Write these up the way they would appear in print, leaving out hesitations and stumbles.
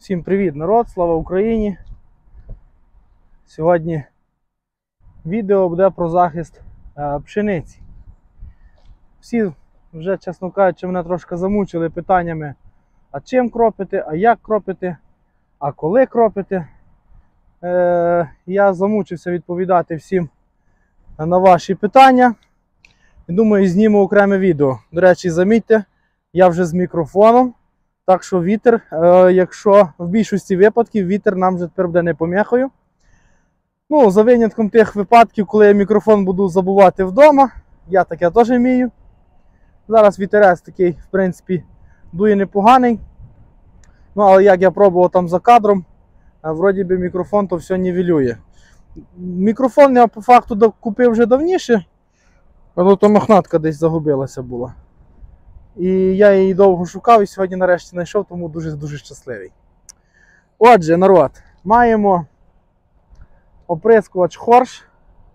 Всім привіт, народ! Слава Україні! Сьогодні відео буде про захист пшениці. Всі вже, чесно кажучи, мене трошки замучили питаннями, а чим кропити, а як кропити, а коли кропити. Я замучився відповідати всім на ваші питання. І думаю, зніму окреме відео. До речі, замітьте, я вже з мікрофоном. Так що вітер, якщо в більшості випадків вітер нам вже тепер буде не поміхою. Ну, за винятком тих випадків, коли я мікрофон буду забувати вдома, я таке теж вмію. Зараз вітерець такий, в принципі, дує непоганий. Ну, але як я пробував там за кадром, вроді би мікрофон то все нівелює. Мікрофон я по факту купив вже давніше, але то мохнатка десь загубилася була. І я її довго шукав і сьогодні нарешті знайшов, тому дуже щасливий. Отже, народ, маємо оприскувач Хорш,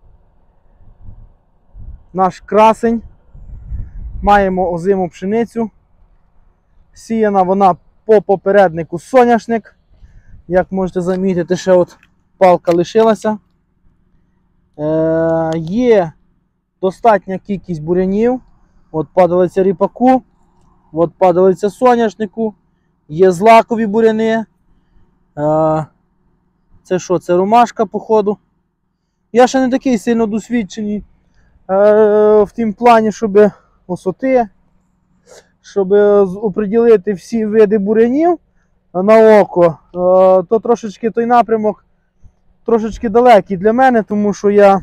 наш красень, маємо озиму пшеницю, сіяна вона по попереднику соняшник, як можете замітити, ще от палка лишилася. Є достатня кількість бурянів, от падалиця ріпаку, от падалиця соняшнику, є злакові буряни. Це що? Це ромашка, походу. Я ще не такий сильно досвідчений в тім плані, щоб висоти, щоб оприділити всі види бурянів на око. То трошечки той напрямок трошечки далекий для мене, тому що я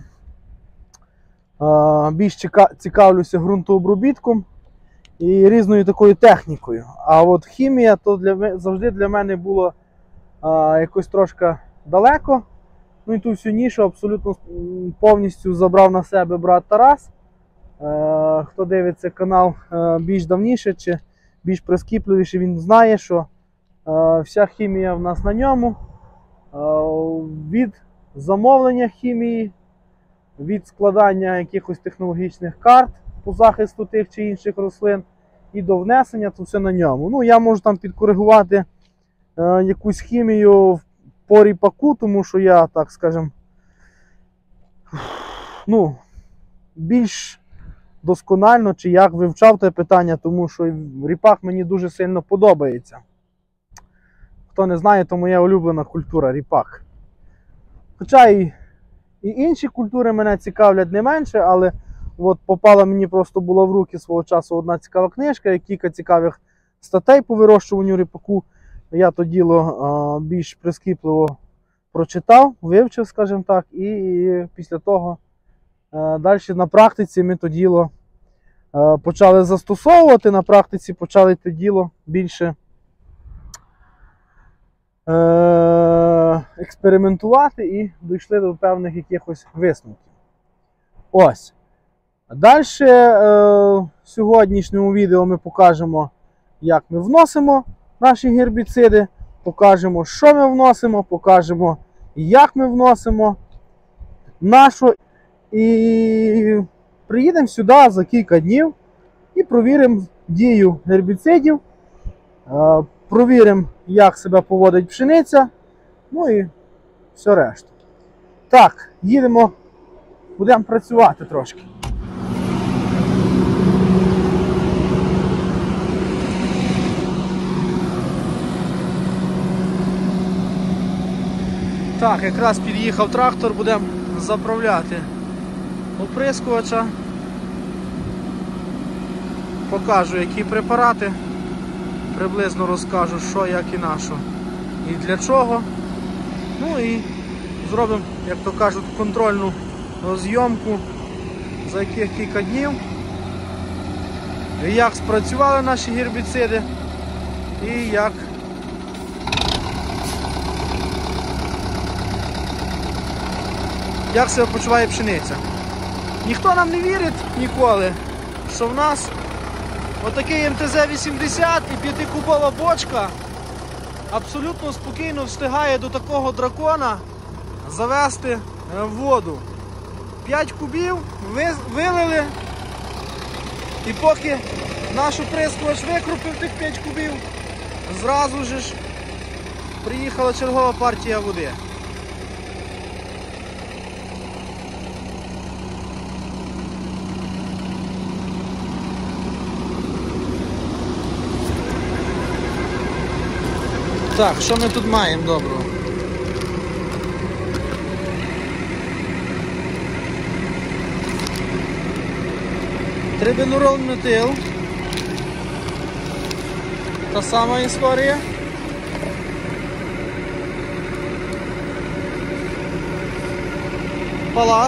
більш цікавлюся ґрунтообробітком і різною такою технікою. А от хімія то завжди для мене було якось трошки далеко. Ну і ту всю нішу абсолютно повністю забрав на себе брат Тарас. Хто дивиться канал більш давніше чи більш прискіпливіше, він знає, що вся хімія в нас на ньому. Від замовлення хімії, від складання якихось технологічних карт по захисту тих чи інших рослин і до внесення, то все на ньому. Ну, я можу там підкоригувати якусь хімію по ріпаку, тому що я, так скажем, ну, більш досконально чи як вивчав те питання, тому що ріпак мені дуже сильно подобається. Хто не знає, то моя улюблена культура ріпак. Хоча і інші культури мене цікавлять не менше, але от попала мені просто була в руки свого часу одна цікава книжка, і кілька цікавих статей по вирощуванню ріпаку. Я то діло більш прискіпливо прочитав, вивчив, скажімо так, і після того далі на практиці ми то діло почали застосовувати, на практиці почали те діло більше експериментувати і дійшли до певних якихось висновків. Ось. Далі в сьогоднішньому відео ми покажемо, як ми вносимо наші гербіциди, покажемо, що ми вносимо, покажемо, як ми вносимо, на що. І приїдемо сюди за кілька днів і провіримо дію гербіцидів, провіримо, як себе поводить пшениця, ну і все решта. Так, їдемо, будемо працювати трошки. Так, якраз під'їхав трактор, будемо заправляти оприскувача. Покажу, які препарати, приблизно розкажу, що, як і на що і для чого. Ну і зробимо, як то кажуть, контрольну зйомку, за яких кілька днів, як спрацювали наші гербіциди і як себе почуває пшениця. Ніхто нам не вірить ніколи, що в нас отакий МТЗ-80 і 5-кубова бочка абсолютно спокійно встигає до такого дракона завести воду. 5 кубів вилили, і поки наш оприскувач викрупив тих 5 кубів, зразу ж приїхала чергова партія води. Так, що ми тут маємо доброго? Трибенурол метил. Та сама історія. Палас.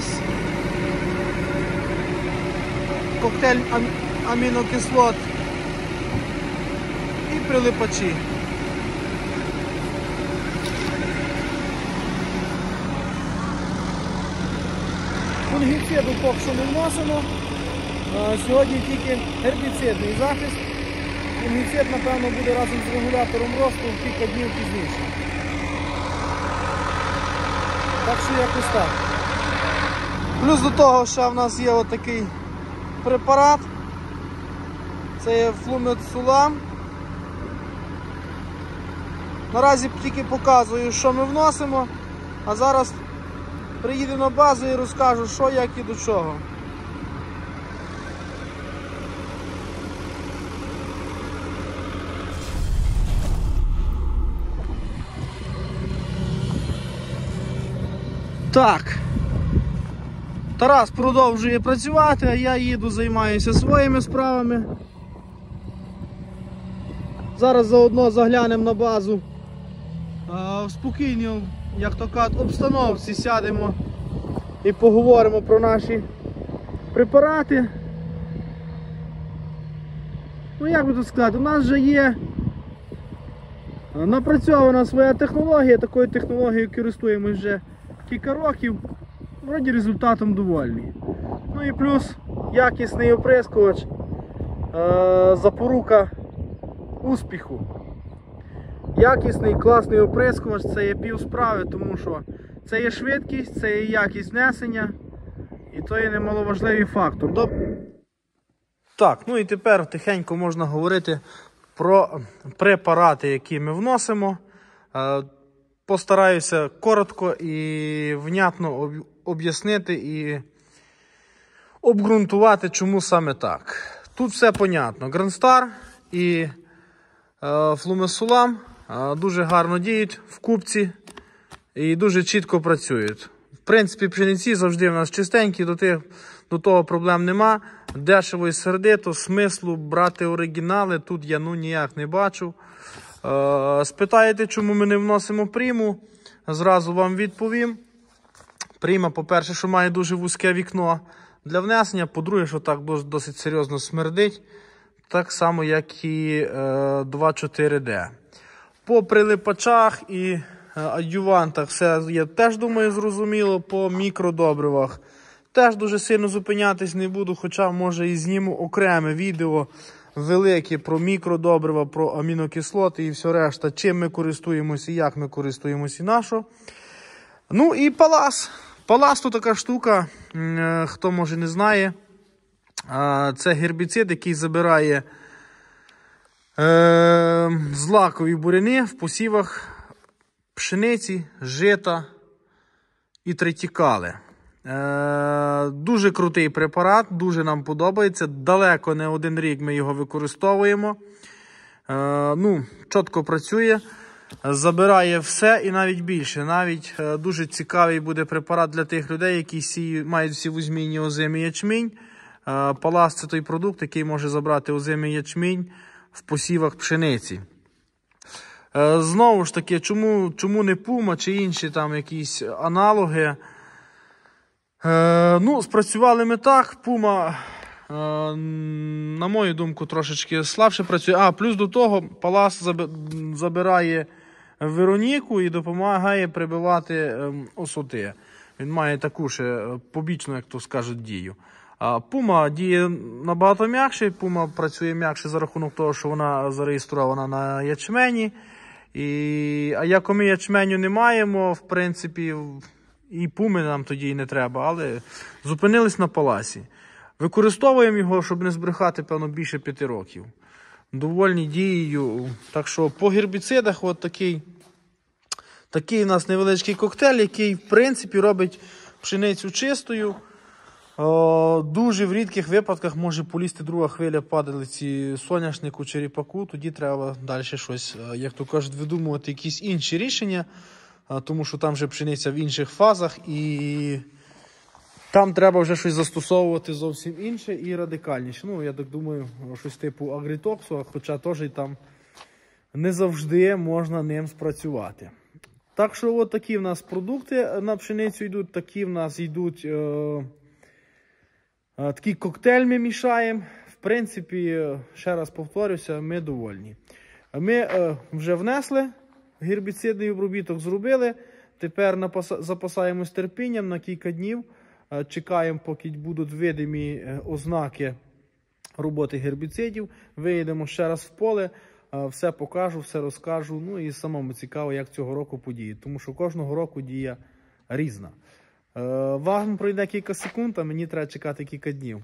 Коктейль амінокислот. І прилипачі. Фунгіциду поки що не вносимо. Сьогодні тільки гербіцидний захист. Фунгіцид, напевно, буде разом з регулятором росту в кілька днів пізніше. Так що якось так. Плюс до того, що в нас є отакий препарат. Це є флумецулам. Наразі тільки показую, що ми вносимо, а зараз приїду на базу і розкажу, що, як і до чого. Так, Тарас продовжує працювати, а я їду, займаюся своїми справами. Зараз заодно заглянемо на базу. В спокійній, як то кажуть, обстановці сядемо і поговоримо про наші препарати. Ну, як би тут сказати, у нас вже є напрацьована своя технологія, такою технологією користуємось вже кілька років, вроді результатом довольні. Ну і плюс якісний оприскувач, запорука успіху. Якісний, класний оприскувач, це є пів справи, тому що це є швидкість, це є якість внесення, і то є немаловажливий фактор. Так, ну і тепер тихенько можна говорити про препарати, які ми вносимо. Постараюся коротко і внятно об'яснити і обґрунтувати, чому саме так. Тут все понятно. Грандстар і флумесулам дуже гарно діють в купці і дуже чітко працюють. В принципі, пшениці завжди в нас чистенькі, до того проблем нема. Дешево і сердито, смислу брати оригінали тут я ніяк не бачу. Спитаєте, чому ми не вносимо приму, зразу вам відповім. Прима, по-перше, що має дуже вузьке вікно для внесення, по-друге, що так досить серйозно смердить, так само, як і 2,4D. По прилипачах і адювантах все є теж, думаю, зрозуміло. По мікродобривах теж дуже сильно зупинятись не буду, хоча, може, і зніму окреме відео велике про мікродобрива, про амінокислоти і все решта, чим ми користуємося, як ми користуємося і на що. Ну і палас. Палас то така штука, хто може не знає, це гербіцид, який забирає злакові буряни в посівах пшениці, жита і тритікали. Дуже крутий препарат, дуже нам подобається. Далеко не один рік ми його використовуємо. Чітко працює, забирає все і навіть більше. Навіть дуже цікавий буде препарат для тих людей, які мають сівозмінні озимий ячмінь. Палас – це той продукт, який може забрати озимий ячмінь в посівах пшениці. Знову ж таки, чому не Puma чи інші там якісь аналоги? Спрацювали ми так. Puma, на мою думку, трошечки слабше працює. Плюс до того, Палас забирає Вероніку і допомагає прибивати осоти. Він має таку ще побічну, як то скажуть, дію. Puma діє набагато м'якше. Puma працює м'якше за рахунок того, що вона зареєстрована на ячмені. А як ми ячменю не маємо, в принципі, і Puma нам тоді і не треба, але зупинились на Паласі. Використовуємо його, щоб не збрехати, певно, більше 5 років. Довольні дією. Так що по гербіцидах от такий Такий у нас невеличкий коктейль, який, в принципі, робить пшеницю чистою. Дуже в рідких випадках може полізти друга хвиля падалиці соняшнику чи ріпаку, тоді треба далі щось, як то кажуть, видумувати якісь інші рішення, тому що там вже пшениця в інших фазах і там треба вже щось застосовувати зовсім інше і радикальніше. Ну, я так думаю, щось типу агрітоксу, хоча теж і там не завжди можна ним спрацювати. Так що от такі в нас продукти на пшеницю йдуть, такі в нас йдуть, такий коктейль ми мішаємо. В принципі, ще раз повторюся, ми довольні. Ми вже внесли, гербіцидний обробіток зробили, тепер запасаємось терпінням на кілька днів, чекаємо, поки будуть видимі ознаки роботи гербіцидів, виїдемо ще раз в поле, все покажу, все розкажу, ну і самому цікаво, як цього року подіє, тому що кожного року дія різна. Вам пройде кілька секунд, а мені треба чекати кілька днів.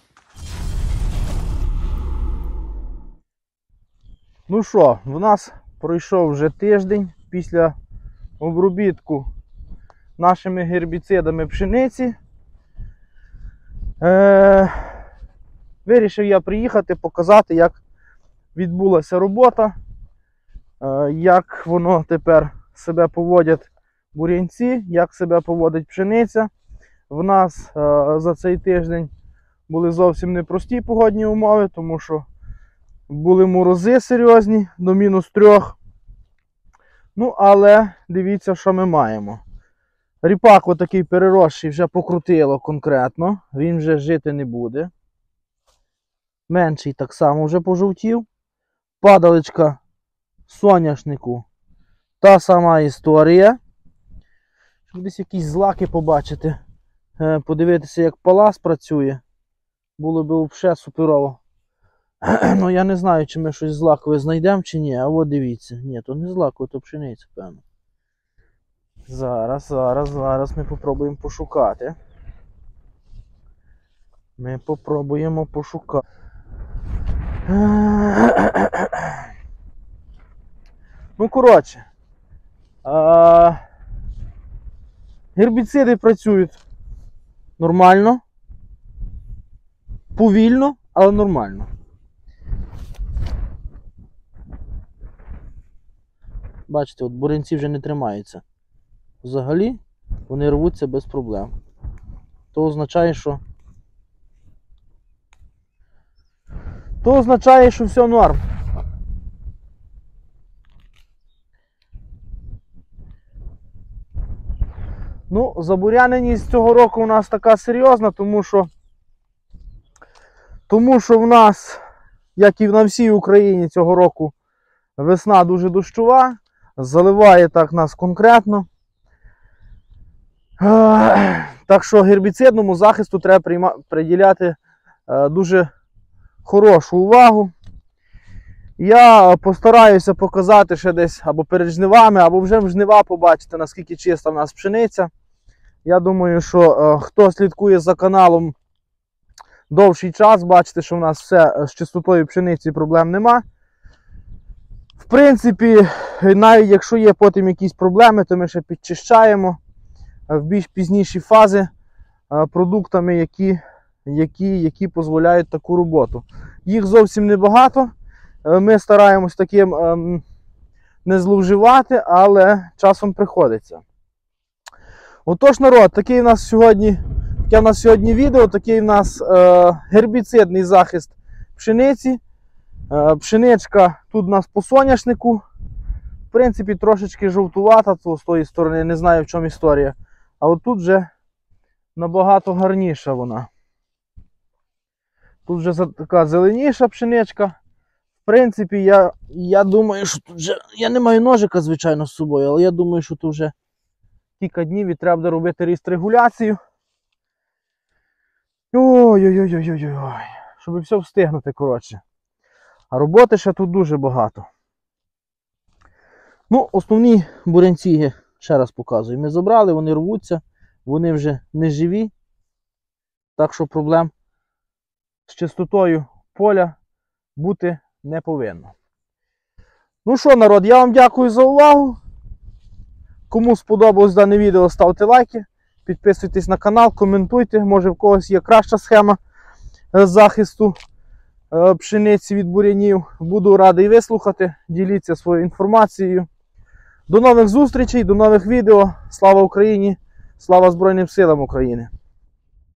Ну що, в нас пройшов вже тиждень після обробітку нашими гербіцидами пшениці. Вирішив я приїхати, показати, як відбулася робота, як воно тепер себе поводять бур'янці, як себе поводить пшениця. В нас за цей тиждень були зовсім непрості погодні умови, тому що були морози серйозні, до -3. Ну, але дивіться, що ми маємо. Ріпак отакий переросший вже покрутило конкретно, він вже жити не буде. Менший так само вже пожовтів. Падаличка соняшнику та сама історія. Щоб десь якісь злаки побачити, подивитися, як палас працює, було б взагалі суперово. Ну, я не знаю, чи ми щось злакове знайдемо, чи ні. А от дивіться. Ні, то не злакове, то пшениця, певно. Зараз ми попробуємо пошукати. Ми попробуємо пошукати. Ну, коротше. Гербіциди працюють нормально. Повільно, але нормально. Бачите, от бурянці вже не тримаються. Взагалі, вони рвуться без проблем. То означає, що все норм. Ну, забуряненість цього року у нас така серйозна, тому що в нас, як і на всій Україні цього року, весна дуже дощова, заливає так нас конкретно. Так що гербіцидному захисту треба приділяти дуже хорошу увагу. Я постараюся показати ще десь або перед жнивами, або вже в жнива побачити, наскільки чиста в нас пшениця. Я думаю, що хто слідкує за каналом довший час, бачите, що в нас все з чистотою пшениці проблем нема. В принципі, навіть якщо є потім якісь проблеми, то ми ще підчищаємо в більш пізніші фази продуктами, які дозволяють таку роботу. Їх зовсім небагато. Ми стараємось таким не зловживати, але часом приходиться. Отож, народ, таке в нас сьогодні відео, такий в нас гербіцидний захист пшениці. Пшеничка тут у нас по соняшнику. В принципі, трошечки жовтувата, то з тої сторони, не знаю, в чому історія. А от тут вже набагато гарніша вона. Тут вже така зеленіша пшеничка. В принципі, я думаю, що тут вже... Я не маю ножика, звичайно, з собою, але я думаю, що тут вже кілька днів і треба буде робити регуляцію. Ой-ой-ой-ой-ой-ой. Щоб все встигнути, коротше. А роботи ще тут дуже багато. Ну, основні бурянці, ще раз показую, ми забрали, вони рвуться, вони вже не живі. Так що проблем з чистотою поля бути не повинно. Ну що, народ, я вам дякую за увагу. Кому сподобалось дане відео, ставте лайки, підписуйтесь на канал, коментуйте, може в когось є краща схема захисту пшениці від бур'янів. Буду радий вислухати, діліться своєю інформацією. До нових зустрічей, до нових відео. Слава Україні! Слава Збройним силам України!